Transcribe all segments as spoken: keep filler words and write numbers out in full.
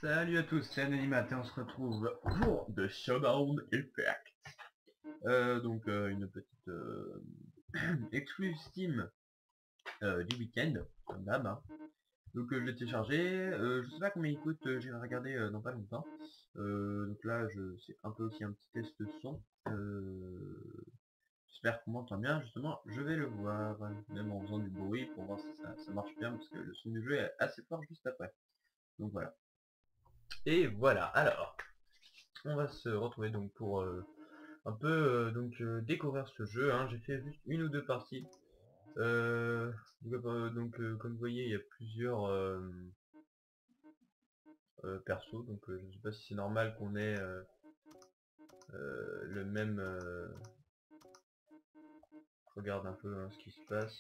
Salut à tous, c'est Anonymat et on se retrouve pour The Showdown Effect. Euh, donc euh, une petite euh, exclus Steam euh, du week-end, comme d'hab. Hein. Donc euh, je l'ai téléchargé, euh, je sais pas combien il coûte, euh, j'ai regardé euh, dans pas longtemps. Euh, donc là je c'est un peu aussi un petit test de son. Euh, J'espère qu'on m'entend bien, justement, je vais le voir, même en faisant du bruit pour voir si ça, ça marche bien, parce que le son du jeu est assez fort juste après. Donc voilà. Et voilà, alors, on va se retrouver donc pour euh, un peu euh, donc euh, découvrir ce jeu. Hein. J'ai fait juste une ou deux parties. Euh, donc, euh, donc, euh, comme vous voyez, il y a plusieurs euh, euh, persos. Donc euh, je ne sais pas si c'est normal qu'on ait euh, euh, le même. Euh, je regarde un peu hein, ce qui se passe.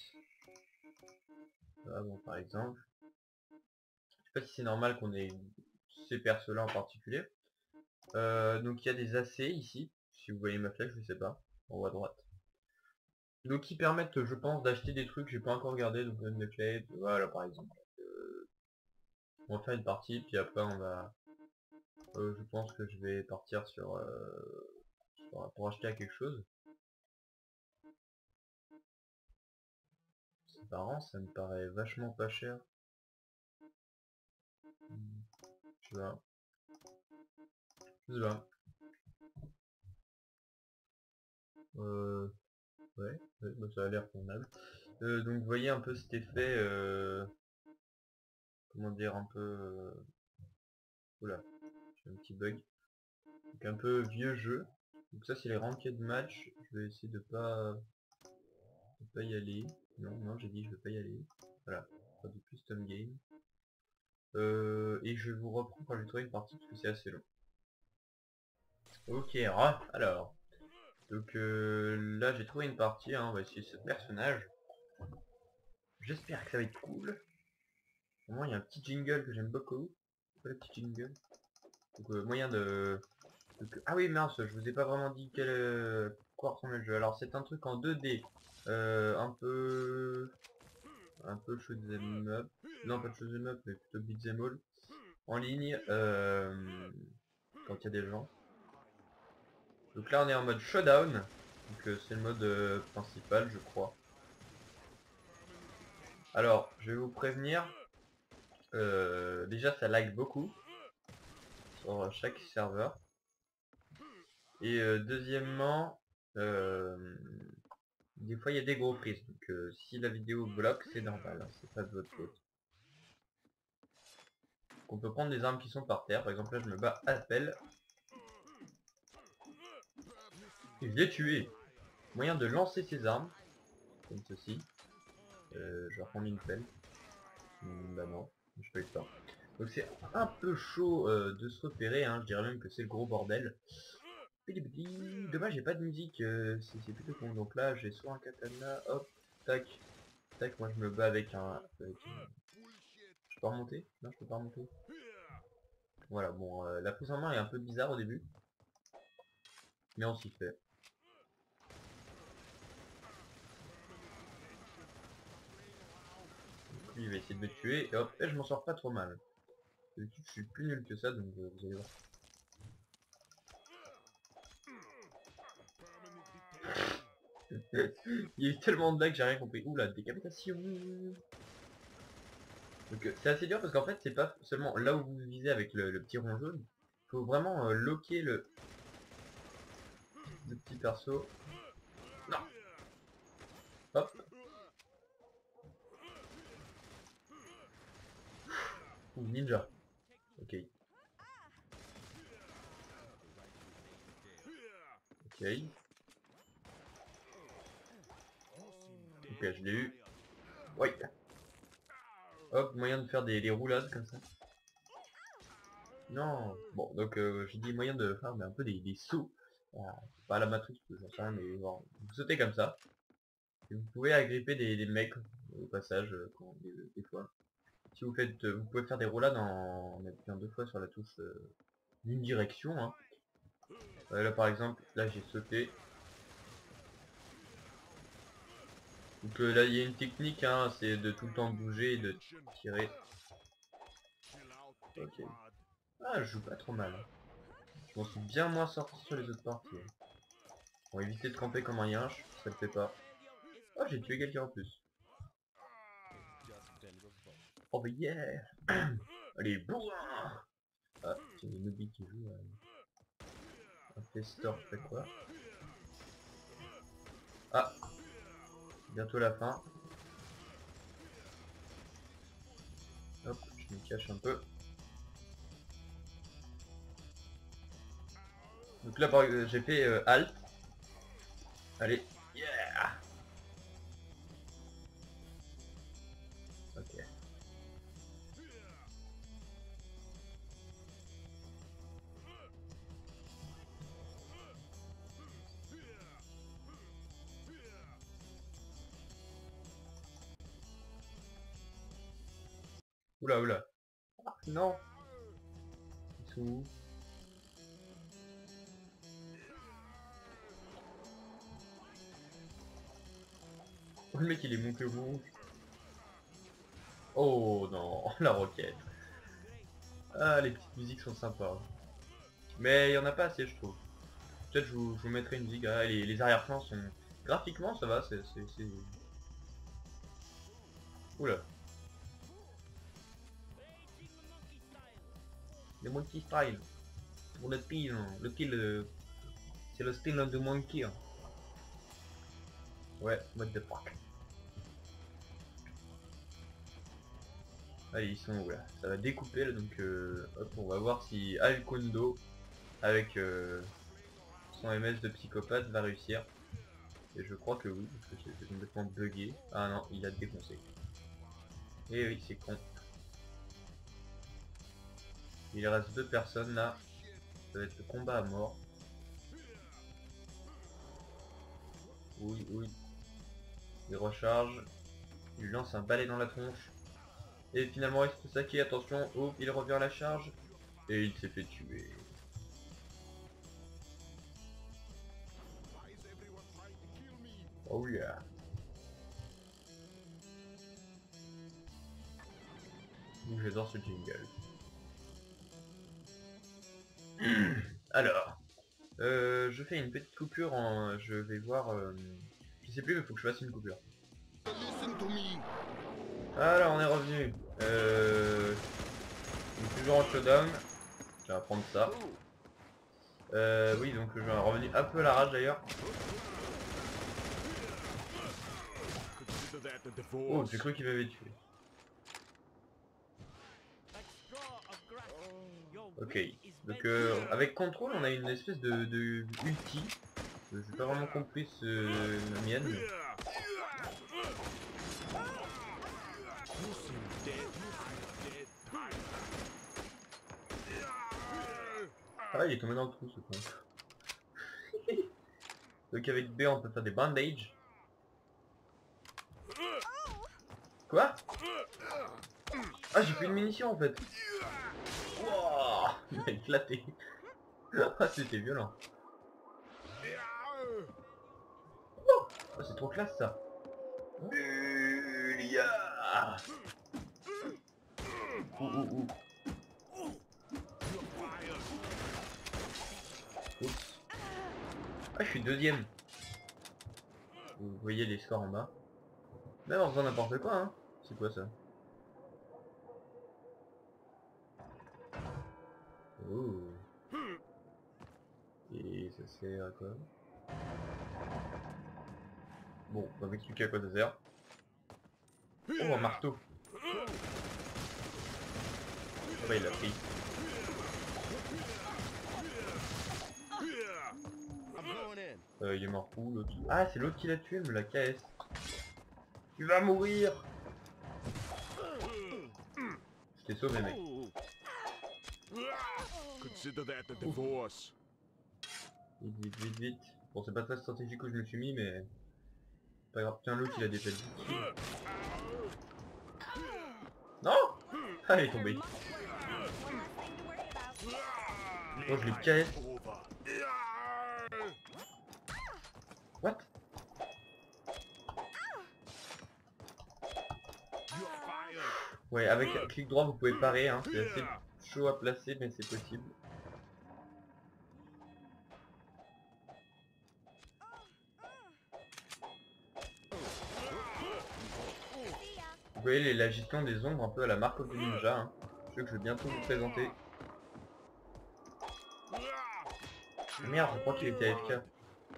Ah bon, par exemple, je sais pas si c'est normal qu'on ait ces persos-là en particulier. Euh, donc il y a des A C ici. Si vous voyez ma flèche, je sais pas, en haut à droite. Donc qui permettent, je pense, d'acheter des trucs que j'ai pas encore regardé, donc une clé, voilà par exemple. Euh, on va faire une partie, puis après on va... Euh, je pense que je vais partir sur, euh, sur- pour acheter à quelque chose. C'est marrant, ça me paraît vachement pas cher. Hmm, Je sais pas. Je sais pas. Euh, ouais, ouais, bah, ça a l'air convenable. Euh, donc vous voyez un peu cet effet, euh, comment dire, un peu... Euh... Oula, j'ai un petit bug. Donc un peu vieux jeu. Donc ça c'est les ranked match. Je vais essayer de pas, de pas y aller. Non, non, j'ai dit je vais pas y aller. Voilà, pas de custom game. Euh, et je vous reprends quand j'ai trouvé une partie parce que c'est assez long. Ok, ah, alors. Donc euh, là j'ai trouvé une partie, hein, on va essayer ce personnage. J'espère que ça va être cool. Au moins il y a un petit jingle que j'aime beaucoup. C'est pas le petit jingle. Donc euh, moyen de... Donc, ah oui mince, je vous ai pas vraiment dit quel euh, quoi ressemble le jeu. Alors c'est un truc en deux D. Euh, un peu... Un peu shoot'em up. Non pas de shoot'em up mais plutôt beat'em all. En ligne. Euh, quand il y a des gens. Donc là on est en mode showdown. Donc euh, c'est le mode euh, principal je crois. Alors je vais vous prévenir. Euh, déjà ça lag beaucoup. Sur chaque serveur. Et euh, deuxièmement. Euh, des fois il y a des gros prises. Donc euh, si la vidéo bloque c'est normal. Hein, c'est pas de votre faute. Donc, on peut prendre des armes qui sont par terre. Par exemple là je me bats à pelle. Et je l'ai tué. Moyen de lancer ses armes. Comme ceci. Euh, je vais reprendre une pelle. Hmm, bah non, je peux pas. Donc c'est un peu chaud euh, de se repérer, hein. Je dirais même que c'est le gros bordel. Pili-pili. Dommage j'ai pas de musique, euh, c'est c'est plutôt con. Donc là j'ai soit un katana, hop, tac, tac, moi je me bats avec un... Avec un... Je peux remonter? Non je peux pas remonter. Voilà, bon, euh, la prise en main est un peu bizarre au début. Mais on s'y fait. Donc, lui il va essayer de me tuer, et hop, et je m'en sors pas trop mal. D'habitude je suis plus nul que ça, donc euh, vous allez voir. Il y a eu tellement de lag que j'ai rien compris. Ouh la décapitation. Donc euh, c'est assez dur parce qu'en fait c'est pas seulement là où vous visez avec le, le petit rond jaune. Il faut vraiment euh, loquer le... le petit perso. Non. Hop. Ouh, ninja. Ok. Ok. Ok, je l'ai eu. Oui. Hop, moyen de faire des, des roulades comme ça. Non. Bon, donc euh, j'ai dit moyen de faire mais un peu des, des sauts. Ah, pas à la matrice, j'en sais rien, mais bon, vous sautez comme ça. Et vous pouvez agripper des, des mecs au passage, euh, quand, des, des fois. Si vous faites, euh, vous pouvez faire des roulades en, en appuyant deux fois sur la touche euh, d'une direction. Hein. Euh, là par exemple, là j'ai sauté. Donc euh, là il y a une technique, hein, c'est de tout le temps bouger et de tirer. Ok. Ah, je joue pas trop mal. Je m'en suis bien moins sorti sur les autres parties. Pour éviter de camper comme un yinche, ça le fait pas. Oh, j'ai tué quelqu'un en plus. Oh mais yeah. Allez, boum. Ah, c'est des newbies qui jouent. Euh... Un festor fait quoi? Ah, bientôt la fin. Hop, je me cache un peu. Donc là, euh, j'ai fait euh, Alt. Allez, yeah. Ok. Oula, oula. Ah, non. Ils sont où? Oh, le mec il est monté au rouge. Oh non, la roquette. Ah, les petites musiques sont sympas. Mais il y en a pas assez, je trouve. Peut-être je vous, je vous mettrai une musique. Ah, les, les arrière-plans sont... Graphiquement, ça va, c'est... c'est... Oula. Le monkey style. Pour le style, le style... euh, C'est le style de monkey. Hein. Ouais, what the fuck. Allez, ils sont où là? Ça va découper là, donc euh, hop, on va voir si Al Kondo, avec euh, son M S de psychopathe, va réussir. Et je crois que oui, parce que c'est complètement bugué. Ah non, il a défoncé. Et oui, c'est con. Il reste deux personnes là. Ça va être le combat à mort. Oui, oui. Il recharge. Il lui lance un balai dans la tronche. Et finalement il se fait saquer, attention, oh, il revient à la charge. Et il s'est fait tuer. Oh yeah. J'adore ce jingle. Alors, euh, je fais une petite coupure en... Je vais voir... Euh, je sais plus, mais faut que je fasse une coupure. Alors, on est revenu. Euh, on est toujours en showdown. Je vais prendre ça. Euh, oui, donc je vais revenir un peu à la rage d'ailleurs. Oh, j'ai cru qu'il m'avait tué. Ok, donc euh, avec contrôle on a une espèce de, de ulti. Je n'ai pas vraiment compris ce, la mienne. Ah il est tombé dans le trou ce con. Donc avec B on peut faire des bandages. Quoi? Ah j'ai plus de munitions en fait. Wow, il m'a éclaté. Ah c'était violent. Oh, oh, c'est trop classe ça. Julia. Ouh, ouh, ouh. Oups. Ah je suis deuxième. Vous voyez les scores en bas. Même en faisant n'importe quoi hein. C'est quoi ça? Oh. Et ça sert à quoi? Bon, on va m'expliquer à quoi ça sert. Oh, un marteau. Ah bah il l'a pris. Euh, il est mort où l'autre? Ah c'est l'autre qui l'a tué, mais la K S. Tu vas mourir. Je t'ai sauvé mec. Ouf. Vite, vite, vite, vite. Bon c'est pas très stratégique où je me suis mis mais... Pas grave. Tiens l'autre il a des pelles. Non. Ah il est tombé. Oh je l'ai K S. What? Ouais avec clic droit vous pouvez parer hein, c'est assez chaud à placer, mais c'est possible. Vous voyez la gestion des ombres un peu à la marque of the Ninja, hein. Je que je vais bientôt vous présenter. Merde, je crois qu'il était A F K.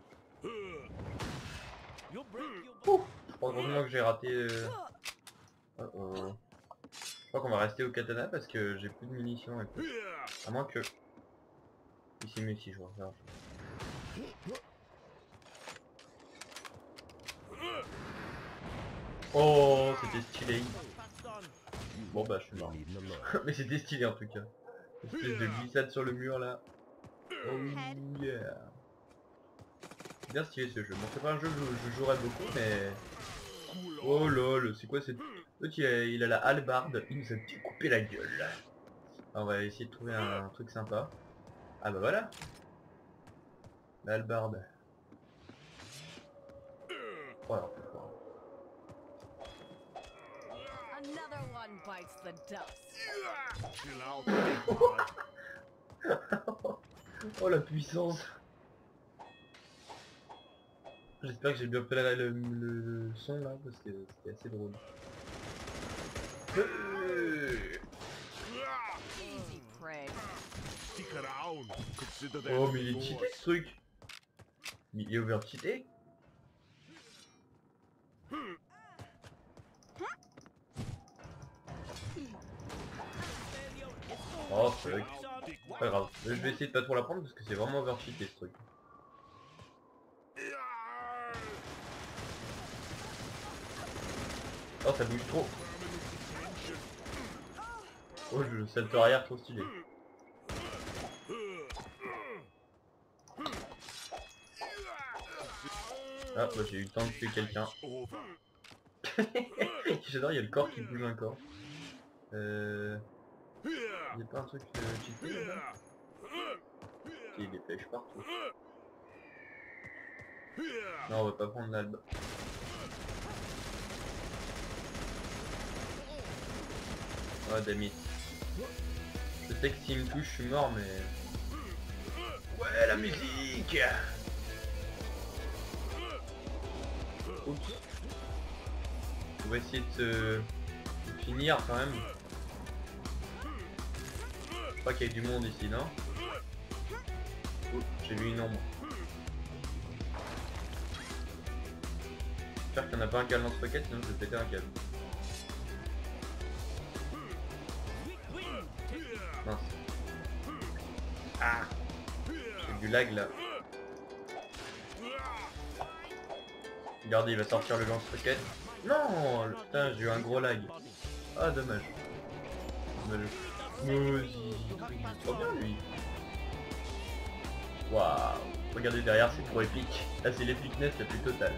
Ouh, je crois vraiment que j'ai raté... Euh... Oh oh. Je crois qu'on va rester au katana parce que j'ai plus de munitions et tout. À moins que... Ici, mais ici, je vois. Alors, je... Oh, c'était stylé. Bon bah je suis mort. Mais c'était stylé en tout cas. Une espèce de glissade sur le mur là. Oh yeah. Bien stylé ce jeu. Bon c'est pas un jeu que je, je jouerais beaucoup mais... Oh lol, c'est quoi cette... L'autre il a, il a la hallebarde, il nous a coupé la gueule. Alors, on va essayer de trouver un, un truc sympa. Ah bah voilà. La hallebarde. Oh, alors, Another one bites the dust. oh la puissance. J'espère que j'ai bien fait la, le, le, le son là parce que c'était assez drôle. Easy prey. Oh mais il est cheaté ce truc. Mais il est over cheaté. Oh fuck. Pas grave. Je vais essayer de pas trop la prendre parce que c'est vraiment over cheaté ce truc. Oh ça bouge trop. Oh je salte arrière trop stylé. Ah bah j'ai eu le temps de tuer quelqu'un. J'adore, il y a le corps qui bouge encore. Euh... Il y a pas un truc euh, cheaté là-bas? Il y a des flèches partout. Non on va pas prendre l'albe. Oh damit. Je sais que s'il me touche je suis mort mais... Ouais la musique. Oups. On va essayer de se... de finir quand même. Je crois qu'il y a du monde ici, non? Oh, j'ai vu une ombre. J'espère qu'il n'y en a pas un câble lance-roquette, sinon je vais péter un câble. Mince. Ah, j'ai du lag là. Regardez, il va sortir le lance-roquette. Non, putain, j'ai eu un gros lag. Ah, dommage. Dommage. Vas-y, trop bien lui. Waouh. Regardez derrière, c'est trop épique. Là, c'est l'épicness la plus totale.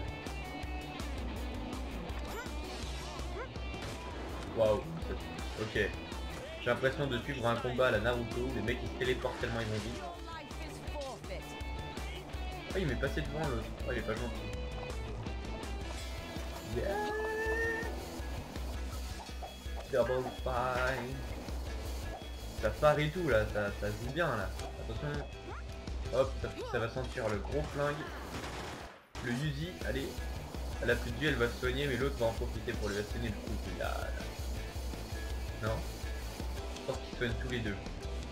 Waouh. Ok. J'ai l'impression de suivre un combat à la Naruto où les mecs ils se téléportent tellement ils vont vite. Oh, il m'est passé devant l'autre. Oh, il est pas gentil. Yeah. Double fine. Ça part et tout là, ça, ça joue bien là. Attention. Hop, ça, ça va sentir le gros flingue. Le Uzi, allez. Elle a plus de vie, elle va se soigner, mais l'autre va en profiter pour lui asséner le coup. Là, là. Non. Je pense qu'ils soignent tous les deux.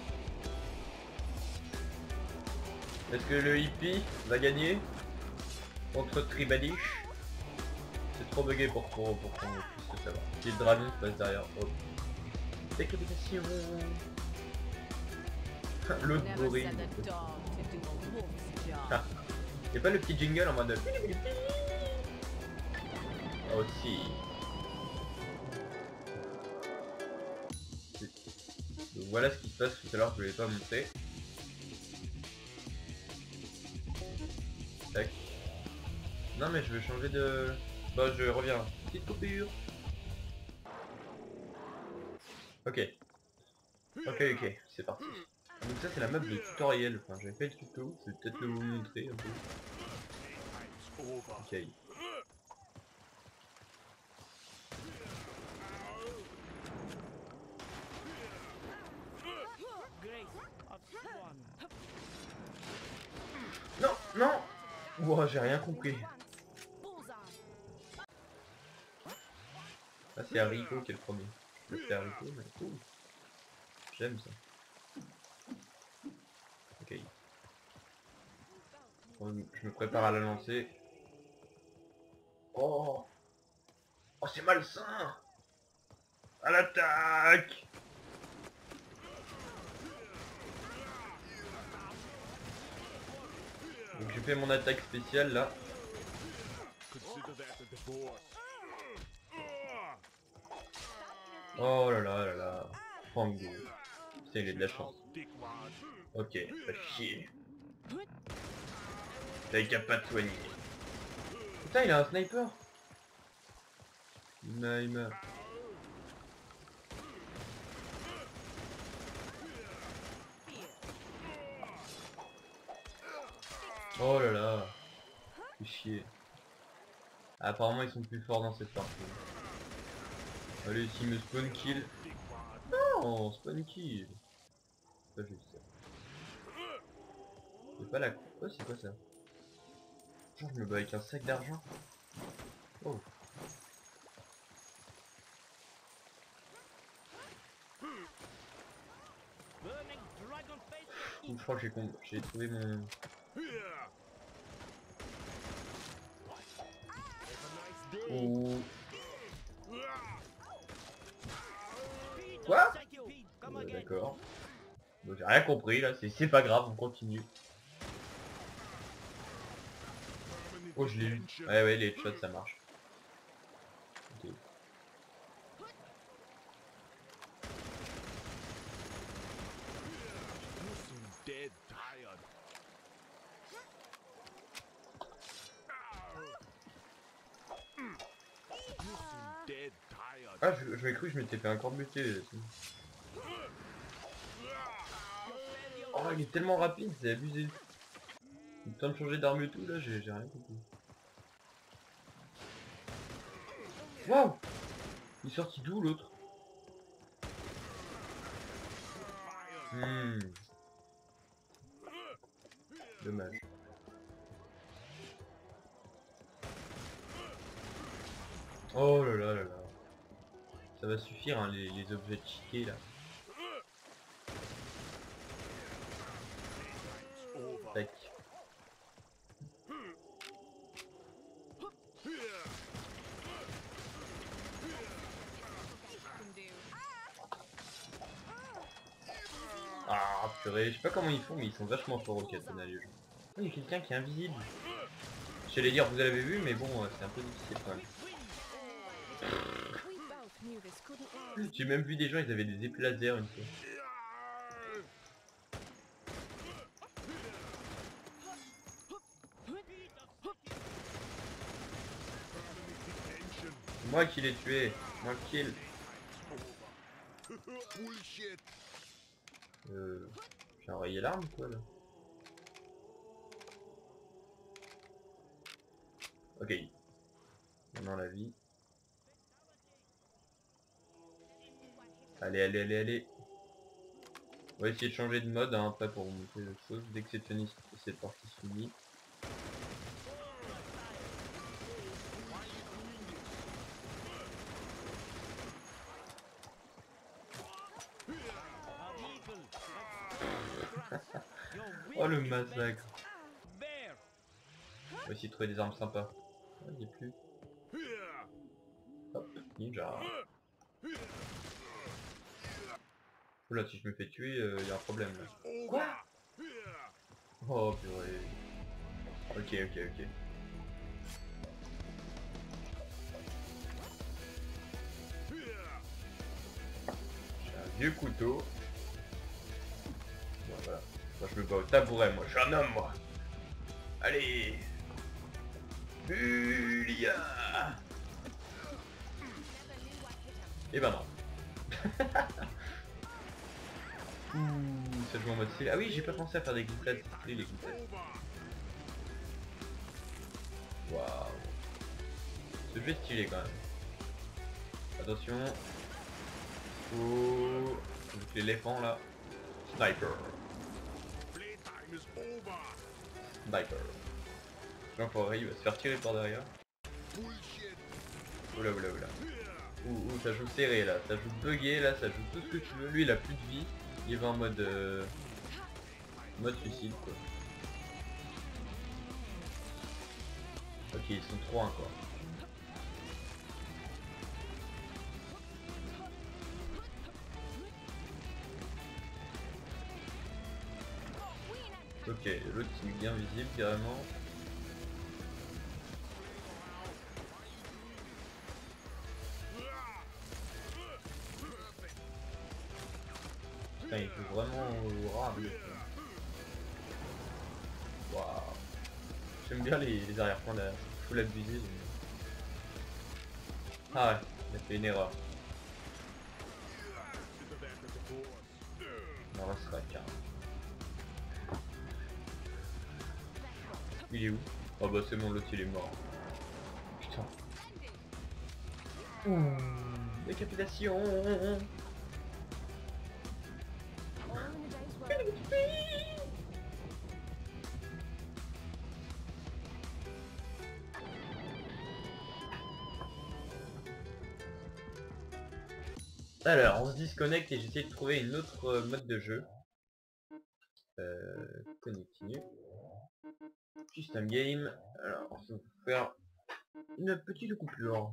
Est-ce que le hippie va gagner contre Tribalish? C'est trop bugué pour, pour, pour qu'on puisse le savoir. Si le dragon se passe derrière. Hop. Décapitation. L'autre bourrine. Ah. Y'a pas le petit jingle en mode... Oh si. Donc voilà ce qui se passe tout à l'heure, je ne l'ai pas montré. Tac. Non mais je vais changer de... Bah je reviens. Petite coupure. Ok. Ok ok, c'est parti. Donc ça c'est la map de tutoriel, enfin j'avais fait le tuto, je vais peut-être le vous montrer un peu. Ok. Non. Ouah, j'ai rien compris. Ah, c'est Haricot qui est le premier. Je le fais Haricot, mais cool. J'aime ça. Ok. Je me prépare à la lancer. Oh, oh c'est malsain. À l'attaque. Donc j'ai fait mon attaque spéciale là. Oh là là là là. Fango. Putain, il a de la chance. Ok, pas chier. T'as qu'à pas te soigner. Putain, il a un sniper. Il meurt, il meurt. Oh là là. Fait chier. Ah, apparemment ils sont plus forts dans cette partie. Allez, s'il me spawn kill. Non, spawn kill. C'est pas juste ça. C'est pas la... Oh, c'est quoi ça? Genre, je me bats avec un sac d'argent. Oh. Je crois que j'ai con... j'ai trouvé mon... Oh. Quoi? euh, D'accord. Bon, j'ai rien compris là, c'est pas grave, on continue. Oh, je l'ai eu. Ouais, ouais, les headshots ça marche. Ok. Ah, je, je m'ai cru que je m'étais fait encore buter. Oh, il est tellement rapide, c'est abusé. Il temps de changer d'arme et tout, là, j'ai rien compris. Waouh! Il est sorti d'où l'autre? Hmm. Dommage. Oh là là là là. Ça va suffire, hein, les, les objets cheatés là. Tac. Ah purée, je sais pas comment ils font, mais ils sont vachement forts au katana les gens. Oh, il y a quelqu'un qui est invisible. J'allais dire vous l'avez vu, mais bon, c'est un peu difficile quand même. J'ai même vu des gens, ils avaient des épées laser une fois. Moi qui l'ai tué, moi kill. Euh, j'ai enrayé l'arme quoi là. Ok. Maintenant la vie. Allez, allez, allez, allez. On va essayer de changer de mode hein, après pour vous montrer autre chose. Dès que c'est fini, cette partie finie. Oh le massacre. On va essayer de trouver des armes sympas. Ah, il n'y a plus. Hop, ninja. Oula, si je me fais tuer, il euh, y a un problème là. Quoi? Oh purée. Ok, ok, ok. J'ai un vieux couteau. Bon, voilà. Moi je me bats au tabouret, moi. Je suis un homme, moi. Allez. Bulia. Et ben non. Ouh, ça joue en mode stylé. Ah oui, j'ai pas pensé à faire des glissades. C'est stylé les glissades. Waouh. Ce jeu est stylé quand même. Attention. Oh. Donc l'éléphant là. Sniper. Sniper. L'enfoiré, il va se faire tirer par derrière. Oula oula oula. Ouh, ouh, ça joue serré là, ça joue bugué là, ça joue tout ce que tu veux. Lui il a plus de vie, il va en mode euh, mode suicide quoi. Ok, ils sont trois encore. Ok, l'autre il est bien visible carrément. Putain, il joue vraiment rare. Waouh. J'aime bien les, les arrière-plans là, full abusé. Mais... Ah ouais, il a fait une erreur. On en restera qu'un. Il est où? Oh bah c'est bon, l'autre il est mort. Putain. Ouh, décapitation. Alors, on se disconnecte et j'essaie de trouver une autre euh, mode de jeu. Euh, continue. Custom game. Alors, on va faire une petite coupure.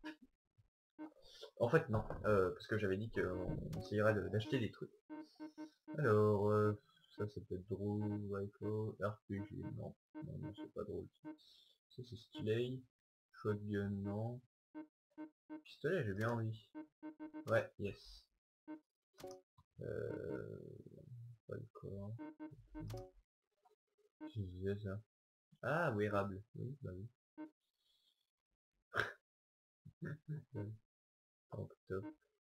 En fait, non, euh, parce que j'avais dit qu'on essayerait d'acheter des trucs. Alors, euh, ça, ça peut être drôle, rifle, R P G, non, non, non, c'est pas drôle. Ça, c'est stylé. Shotgun, non. Pistolet, j'ai bien envie. Ouais, yes. Euh... Pas le corps. Qu'est-ce que je disais ça? Ah, wearable. Oui, bah oui. Tank top.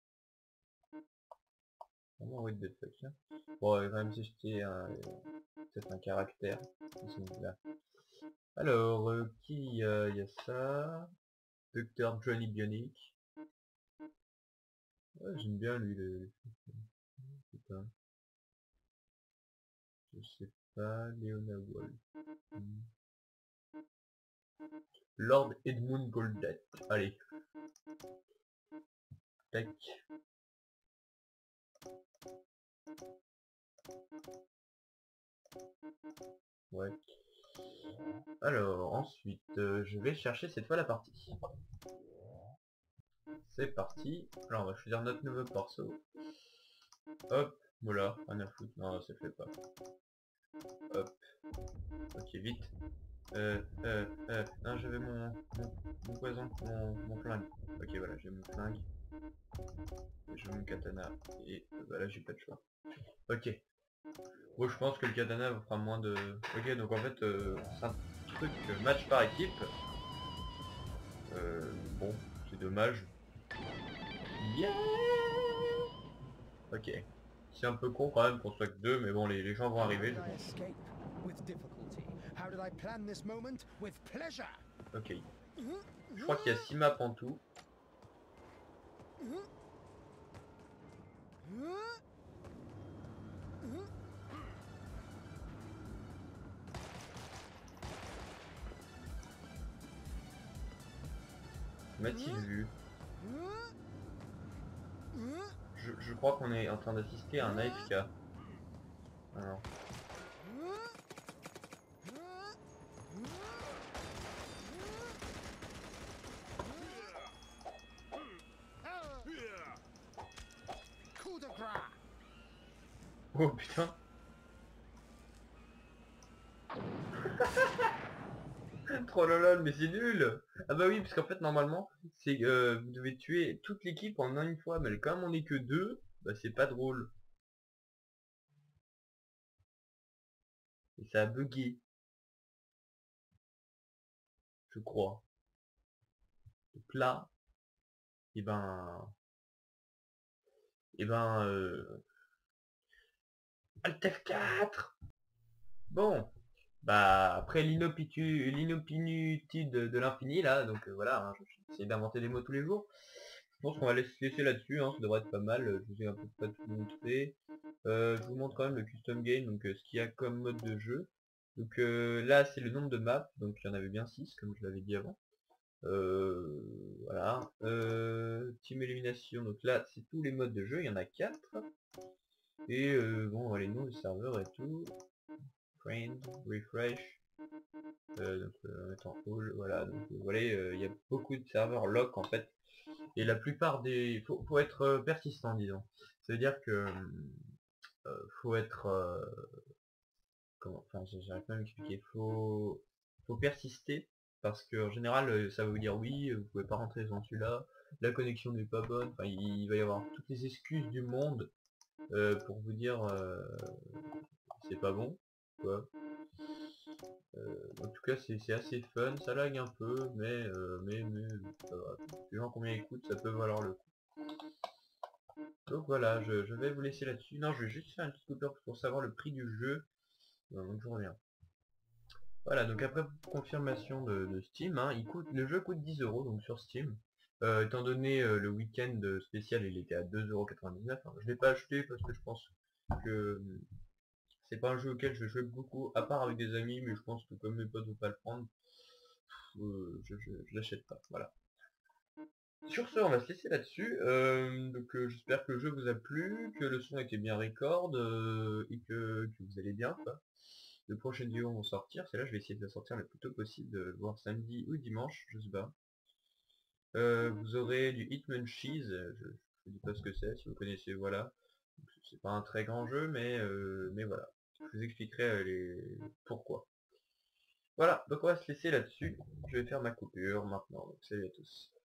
Vraiment what the fuck hein. Bon, il va quand même s'acheter un... peut-être un caractère. Là. Alors, euh, qui il euh, y a ça? Docteur Johnny Bionic. Ouais, j'aime bien lui le... Putain. Je sais pas, Leona Wolf. Hmm. Lord Edmund Goldet. Allez. Tac. Ouais. Alors, ensuite, euh, je vais chercher cette fois la partie. C'est parti. Alors, on va choisir notre nouveau perso. Hop, voilà, rien à foutre. Non, ça fait pas. Hop. Ok, vite. Euh, euh, euh, non, j'avais mon, mon, mon poison, mon, mon flingue. Ok, voilà, j'ai mon flingue. J'ai mon katana. Et euh, bah là, j'ai pas de choix. Ok. Bon, je pense que le katana vous fera moins de... Ok, donc en fait, euh, c'est un truc euh, match par équipe. Euh, bon, c'est dommage. Yeah. Ok. C'est un peu con quand même qu'on soit que deux, mais bon, les, les gens vont arriver. Ok. Je crois qu'il y a six maps en tout. M'a-t-il vu? je, je crois qu'on est en train d'assister à un A F K. Alors. Oh putain. Trop lol, mais c'est nul. Ah bah oui, parce qu'en fait normalement c'est euh, vous devez tuer toute l'équipe en une fois, mais comme on est que deux, bah c'est pas drôle. Et ça a bugué. Je crois. Donc là, et ben... Et ben... Euh... Alt F quatre. Bon. Bah après l'inopitu... l'inopinitude de l'infini là, donc euh, voilà, hein, je vais d'inventer des mots tous les jours. Je pense qu'on va laisser, laisser là-dessus, hein, ça devrait être pas mal, je vous ai un peu pas tout montré. Euh, je vous montre quand même le custom game, donc euh, ce qu'il y a comme mode de jeu. Donc euh, là c'est le nombre de maps, donc il y en avait bien six comme je l'avais dit avant. Euh, voilà. Euh, team élimination, donc là c'est tous les modes de jeu, il y en a quatre. Et euh, bon les noms des serveurs et tout. Friend, refresh. Euh, donc euh, mettre en all, voilà, donc vous voyez il y a beaucoup de serveurs lock en fait. Et la plupart des. Faut, faut être euh, persistant disons. Ça veut dire que euh, faut être euh, comment, enfin j'arrive pas à m'expliquer, faut, faut persister parce qu'en général euh, ça va vous dire oui, vous pouvez pas rentrer dans celui-là, la connexion n'est pas bonne, enfin il va y avoir toutes les excuses du monde euh, pour vous dire euh, c'est pas bon, quoi. Euh, en tout cas c'est assez fun, ça lag un peu, mais euh, mais, mais ça va. Les gens combien écoutent, ça peut valoir le coup. Donc voilà, je, je vais vous laisser là-dessus. Non, je vais juste faire une petite coupure pour savoir le prix du jeu. Donc je reviens. Voilà, donc après confirmation de, de Steam, hein, il coûte, le jeu coûte dix euros donc sur Steam. Euh, étant donné euh, le week-end spécial, il était à deux euros quatre-vingt-dix-neuf. Hein. Je l'ai pas acheté parce que je pense que c'est pas un jeu auquel je joue beaucoup, à part avec des amis, mais je pense que comme mes potes vont pas le prendre, euh, je, je, je l'achète pas. Voilà. Sur ce, on va se laisser là-dessus. Euh, donc euh, j'espère que le jeu vous a plu, que le son était bien record euh, et que, que vous allez bien. Quoi. Les prochaines vidéos vont sortir. Celle-là, je vais essayer de la sortir le plus tôt possible, de voir samedi ou dimanche, je sais pas. Euh, vous aurez du Hitman Cheese. Je ne vous dis pas ce que c'est. Si vous connaissez, voilà. C'est pas un très grand jeu, mais euh, mais voilà. Je vous expliquerai euh, les pourquoi. Voilà. Donc on va se laisser là-dessus. Je vais faire ma coupure maintenant. Donc salut à tous.